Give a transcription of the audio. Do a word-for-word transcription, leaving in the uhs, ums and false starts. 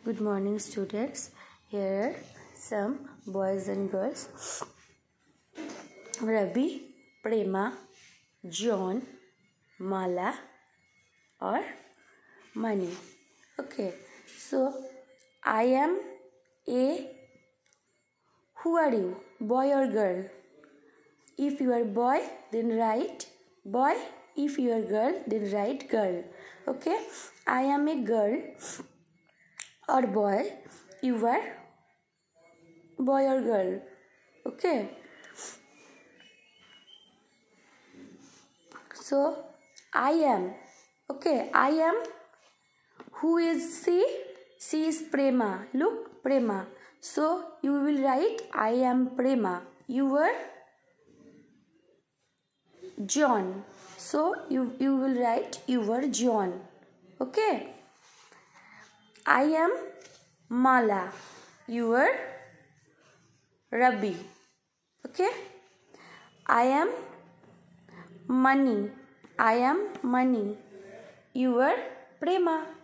Good morning, students. Here some boys and girls. Ravi, Prema, John, Mala or Mani. Okay. So I am a. Who are you? Boy or girl? If you are boy, then write boy. If you are girl, then write girl. Okay. I am a girl or boy. You are boy or girl. Okay. So I am. Okay. I am. Who is she? She is Prema. Look, Prema. So you will write I am Prema. You are John. So you, you will write you are John. Okay. I am Mala. You are Rabi. Okay. I am Mani. I am Mani. You are Prema.